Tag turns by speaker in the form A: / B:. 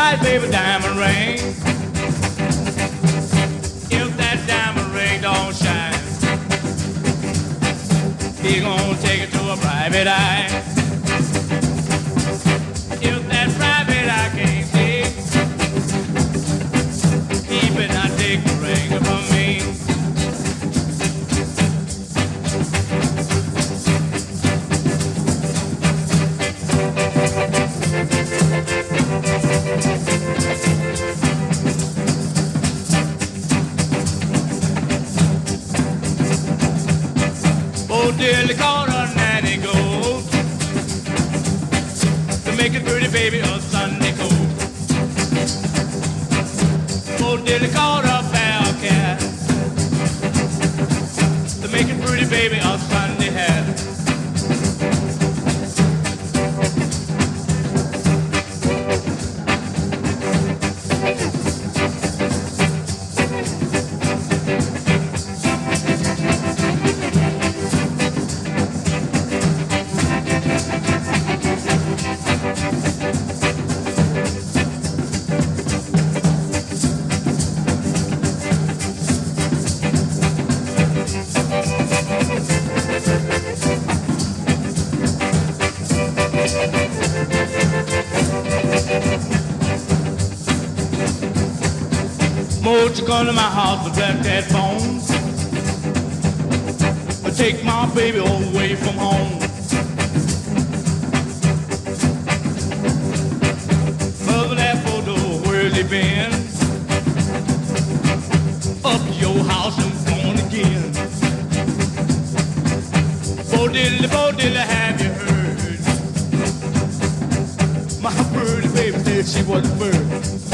A: prize, baby, diamond ring. If that diamond ring don't shine, he gonna take it to a private eye. If that private eye can't see, he better not take the ring from me. Oh, Diddley caught a nanny goat to make it pretty baby a Sunday coat. Oh, Diddley caught a bell cat to make it pretty baby a Sunday hat. Won't you come to my house with black cat bones? Or take my baby away from home. Mother, that photo, where's he been? Up to your house and gone again. Bo Diddley, have you heard? My birdie baby said she was a bird.